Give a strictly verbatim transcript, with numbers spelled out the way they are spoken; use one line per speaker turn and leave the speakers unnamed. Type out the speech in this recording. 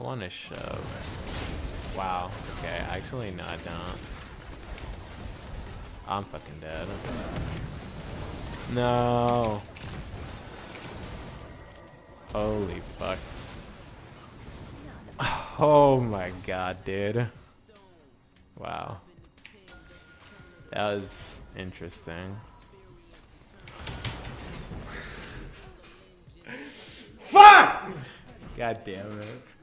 want to shove. Wow. Okay. Actually, no, I don't. I'm fucking dead. No. Holy fuck. Oh my god, dude. Wow. That was interesting. Fuck! God damn it.